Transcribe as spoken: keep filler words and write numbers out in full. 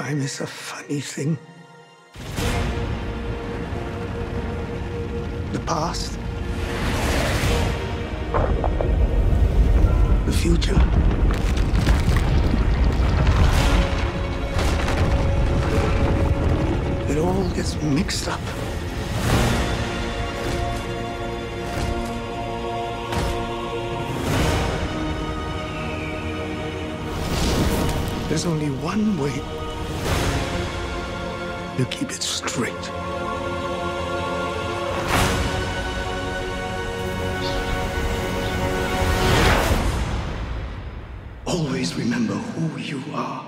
Time is a funny thing. The past, the future, it all gets mixed up. There's only one way to keep it straight. Always remember who you are.